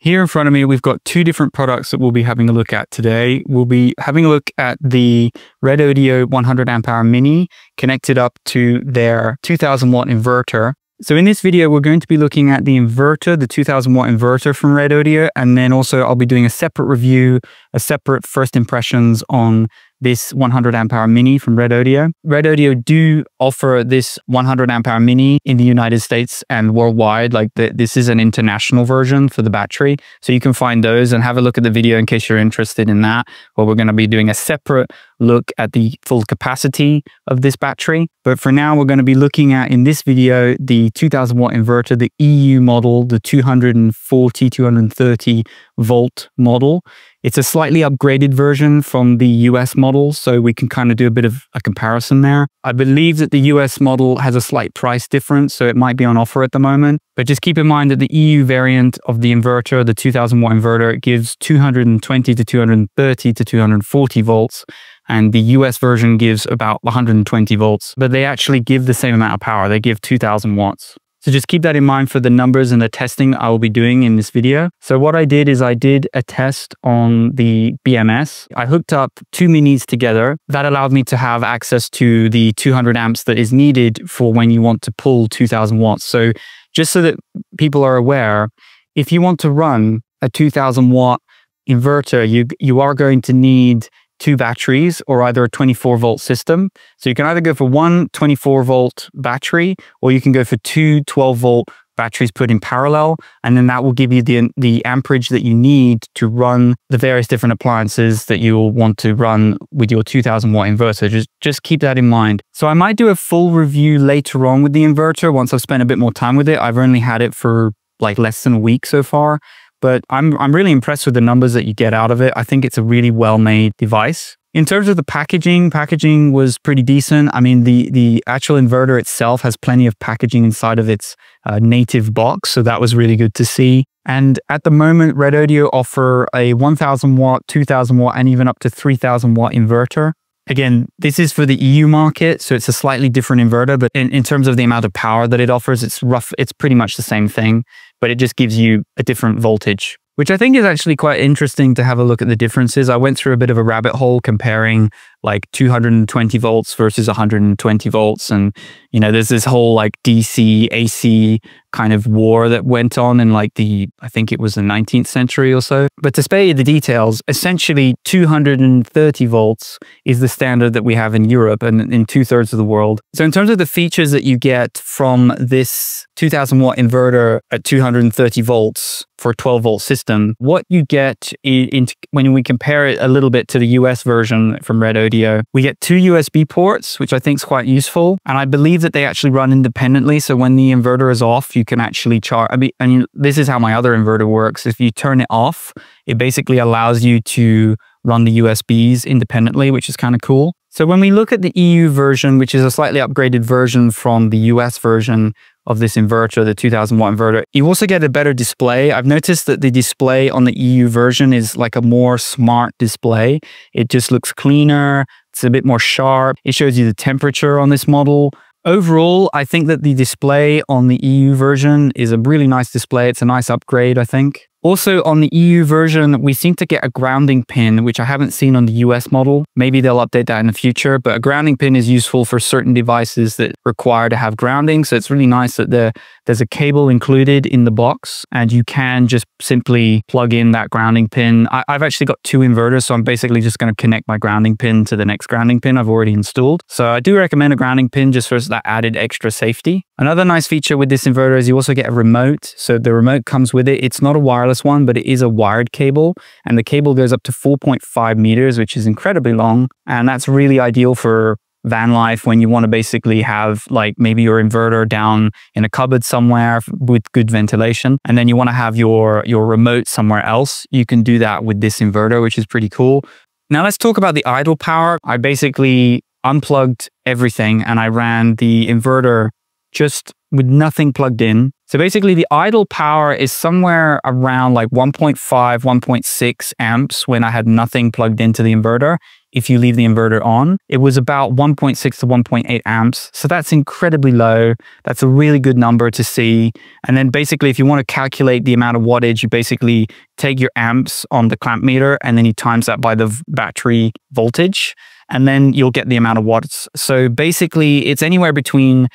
Here in front of me, we've got two different products that we'll be having a look at today. We'll be having a look at the Redaudio 100 amp hour mini connected up to their 2000 watt inverter. So in this video, we're going to be looking at the inverter, the 2000 watt inverter from Redaudio, and then also I'll be doing a separate review, a separate first impressions on this 100 amp hour mini from Redaudio. Redaudio do offer this 100 amp hour mini in the United States and worldwide. Like this is an international version for the battery. So you can find those and have a look at the video in case you're interested in that. Or we're going to be doing a separate look at the full capacity of this battery. But for now, we're going to be looking at, in this video, the 2000 watt inverter, the EU model, the 240, 230 volt model. It's a slightly upgraded version from the US model, so we can kind of do a bit of a comparison there. I believe that the US model has a slight price difference, so it might be on offer at the moment. But just keep in mind that the EU variant of the inverter, the 2000 watt inverter, it gives 220 to 230 to 240 volts. And the US version gives about 120 volts, but they actually give the same amount of power. They give 2000 watts. So just keep that in mind for the numbers and the testing I will be doing in this video. So what I did is I did a test on the BMS. I hooked up two minis together. That allowed me to have access to the 200 amps that is needed for when you want to pull 2000 watts. So just so that people are aware, if you want to run a 2000 watt inverter, you are going to need two batteries or either a 24 volt system. So you can either go for one 24 volt battery or you can go for two 12 volt batteries put in parallel. And then that will give you the amperage that you need to run the various different appliances that you will want to run with your 2000 watt inverter. Just keep that in mind. So I might do a full review later on with the inverter once I've spent a bit more time with it. I've only had it for like less than a week so far. But I'm really impressed with the numbers that you get out of it. I think it's a really well-made device. In terms of the packaging was pretty decent. I mean, the actual inverter itself has plenty of packaging inside of its native box, so that was really good to see. And at the moment, Redaudio offer a 1000 watt, 2000 watt, and even up to 3000 watt inverter. Again, this is for the EU market, so it's a slightly different inverter, but in terms of the amount of power that it offers, it's pretty much the same thing, but it just gives you a different voltage, which I think is actually quite interesting to have a look at the differences. I went through a bit of a rabbit hole comparing like 220 volts versus 120 volts. And, you know, there's this whole like DC, AC kind of war that went on in like I think it was the 19th century or so. But to spare you the details, essentially 230 volts is the standard that we have in Europe and in 2/3 of the world. So in terms of the features that you get from this 2000 watt inverter at 230 volts for a 12 volt system, what you get when we compare it a little bit to the US version from Redaudio, we get two USB ports, which I think is quite useful. And I believe that they actually run independently. So when the inverter is off, you can actually charge. I mean, this is how my other inverter works. If you turn it off, it basically allows you to run the USBs independently, which is kind of cool. So when we look at the EU version, which is a slightly upgraded version from the US version of this inverter, the 2000 watt inverter, you also get a better display. I've noticed that the display on the EU version is like a more smart display. It just looks cleaner. It's a bit more sharp. It shows you the temperature on this model. Overall, I think that the display on the EU version is a really nice display. It's a nice upgrade, I think. Also, on the EU version, we seem to get a grounding pin, which I haven't seen on the US model. Maybe they'll update that in the future, but a grounding pin is useful for certain devices that require to have grounding. So it's really nice that there's a cable included in the box, and you can just simply plug in that grounding pin. I've actually got two inverters, so I'm basically just going to connect my grounding pin to the next grounding pin I've already installed. So I do recommend a grounding pin just for that added extra safety. Another nice feature with this inverter is you also get a remote. So the remote comes with it. It's not a wireless one, but it is a wired cable, and the cable goes up to 4.5 meters, which is incredibly long. And that's really ideal for van life when you want to basically have like maybe your inverter down in a cupboard somewhere with good ventilation, and then you want to have your remote somewhere else. You can do that with this inverter, which is pretty cool. Now let's talk about the idle power. I basically unplugged everything and I ran the inverter just with nothing plugged in. So basically the idle power is somewhere around like 1.5, 1.6 amps when I had nothing plugged into the inverter. If you leave the inverter on, it was about 1.6 to 1.8 amps. So that's incredibly low. That's a really good number to see. And then basically, if you want to calculate the amount of wattage, you basically take your amps on the clamp meter and then you times that by the battery voltage, and then you'll get the amount of watts. So basically, it's anywhere between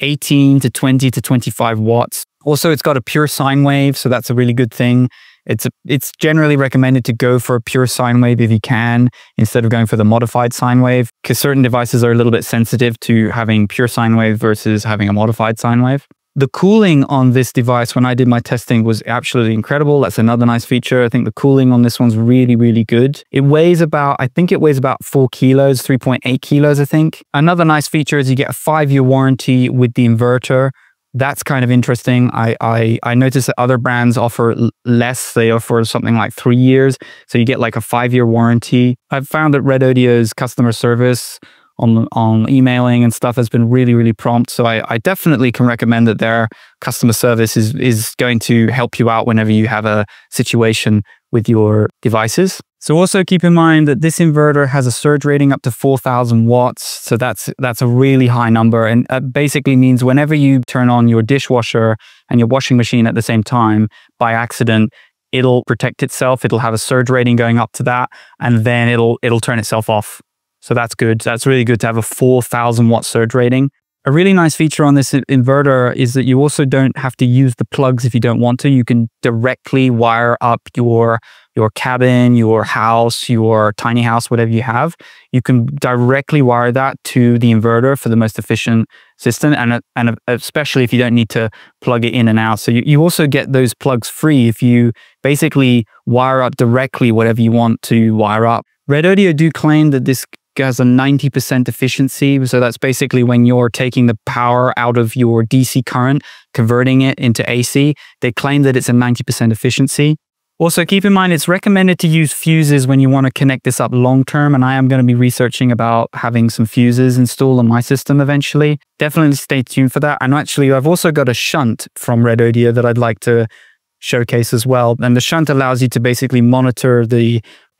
18 to 20 to 25 watts. Also, it's got a pure sine wave, so that's a really good thing. It's generally recommended to go for a pure sine wave if you can, instead of going for the modified sine wave, because certain devices are a little bit sensitive to having pure sine wave versus having a modified sine wave. The cooling on this device, when I did my testing, was absolutely incredible. That's another nice feature. I think the cooling on this one's really, really good. It weighs about, I think it weighs about 4 kilos, 3.8 kilos, I think. Another nice feature is you get a 5-year warranty with the inverter. That's kind of interesting. I noticed that other brands offer less. They offer something like 3 years. So you get like a 5-year warranty. I've found that Red Audio's customer service on emailing and stuff has been really, really prompt. So I definitely can recommend that their customer service is going to help you out whenever you have a situation with your devices. So also keep in mind that this inverter has a surge rating up to 4,000 watts. So that's a really high number. And that basically means whenever you turn on your dishwasher and your washing machine at the same time, by accident, it'll protect itself. It'll have a surge rating going up to that, and then it'll turn itself off. So that's good. That's really good to have a 4,000 watt surge rating. A really nice feature on this inverter is that you also don't have to use the plugs if you don't want to. You can directly wire up your cabin, your house, your tiny house, whatever you have. You can directly wire that to the inverter for the most efficient system, and especially if you don't need to plug it in and out. So you also get those plugs free if you basically wire up directly whatever you want to wire up. Red Audio do claim that this has a 90% efficiency. So that's basically when you're taking the power out of your DC current, converting it into AC. They claim that it's a 90% efficiency. Also, keep in mind, it's recommended to use fuses when you want to connect this up long term. And I am going to be researching about having some fuses installed on my system eventually. Definitely stay tuned for that. And actually, I've also got a shunt from Red Audio that I'd like to showcase as well. And the shunt allows you to basically monitor the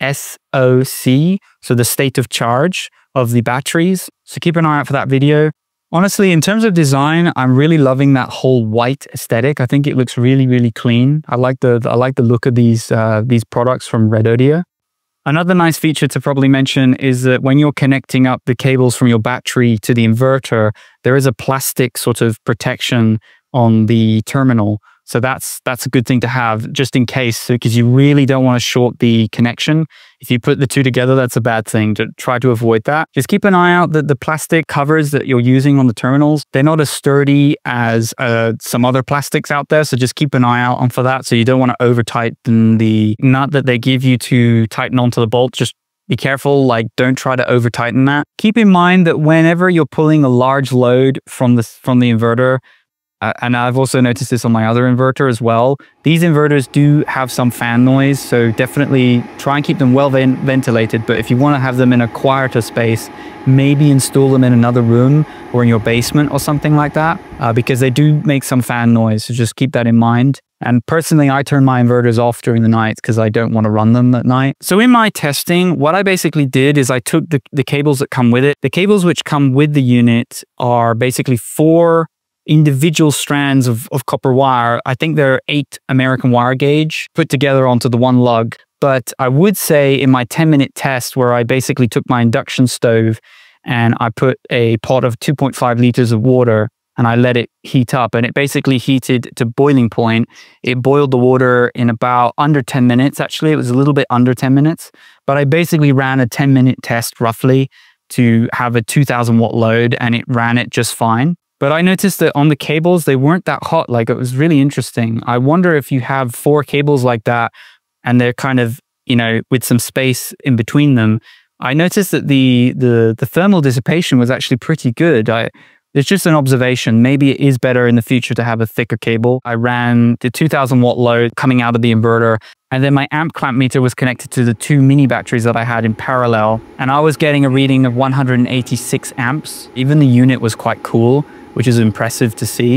SOC, so the state of charge of the batteries. So keep an eye out for that video. Honestly, in terms of design, I'm really loving that whole white aesthetic. I think it looks really, really clean. I like the look of these products from Red Audio. Another nice feature to probably mention is that when you're connecting up the cables from your battery to the inverter, there is a plastic sort of protection on the terminal. So that's a good thing to have just in case, because you really don't want to short the connection. If you put the two together, that's a bad thing. To try to avoid that. Just keep an eye out that the plastic covers that you're using on the terminals, they're not as sturdy as some other plastics out there. So just keep an eye out for that. So you don't want to over tighten the nut that they give you to tighten onto the bolt. Just be careful, like don't try to over tighten that. Keep in mind that whenever you're pulling a large load from the inverter, and I've also noticed this on my other inverter as well, these inverters do have some fan noise, so definitely try and keep them well ventilated. But if you want to have them in a quieter space, maybe install them in another room or in your basement or something like that, because they do make some fan noise, so just keep that in mind. And personally, I turn my inverters off during the night because I don't want to run them at night. So in my testing, what I basically did is I took the cables that come with it. The cables which come with the unit are basically 4 individual strands of copper wire. I think they're 8 American wire gauge put together onto the one lug. But I would say in my 10-minute test where I basically took my induction stove and I put a pot of 2.5 liters of water and I let it heat up, and it basically heated to boiling point. It boiled the water in about under 10 minutes. Actually, it was a little bit under 10 minutes, but I basically ran a 10-minute test roughly to have a 2,000 watt load, and it ran it just fine. But I noticed that on the cables, they weren't that hot. Like, it was really interesting. I wonder if you have 4 cables like that and they're kind of, you know, with some space in between them. I noticed that the thermal dissipation was actually pretty good. It's just an observation. Maybe it is better in the future to have a thicker cable. I ran the 2,000 watt load coming out of the inverter, and then my amp clamp meter was connected to the 2 mini batteries that I had in parallel. And I was getting a reading of 186 amps. Even the unit was quite cool, which is impressive to see.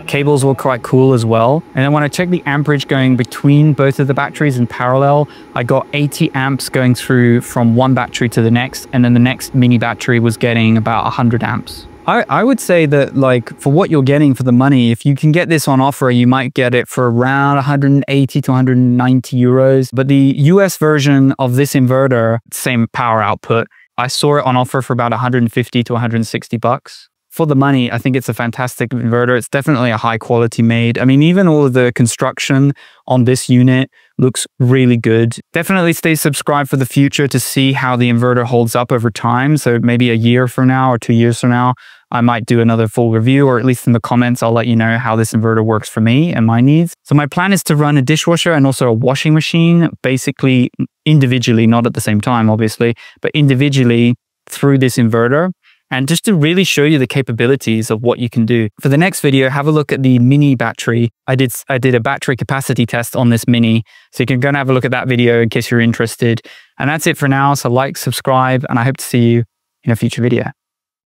Cables were quite cool as well. And then when I checked the amperage going between both of the batteries in parallel, I got 80 amps going through from one battery to the next. And then the next mini battery was getting about 100 amps. I would say that, like, for what you're getting for the money, if you can get this on offer, you might get it for around 180 to 190 euros. But the US version of this inverter, same power output, I saw it on offer for about 150 to 160 bucks. For the money, I think it's a fantastic inverter. It's definitely a high quality made. I mean, even all of the construction on this unit looks really good. Definitely stay subscribed for the future to see how the inverter holds up over time. So maybe a year from now or 2 years from now, I might do another full review, or at least in the comments, I'll let you know how this inverter works for me and my needs. So my plan is to run a dishwasher and also a washing machine, basically individually, not at the same time, obviously, but individually through this inverter. And just to really show you the capabilities of what you can do. For the next video, have a look at the mini battery. I did a battery capacity test on this mini, so you can go and have a look at that video in case you're interested. And that's it for now. So like, subscribe, and I hope to see you in a future video.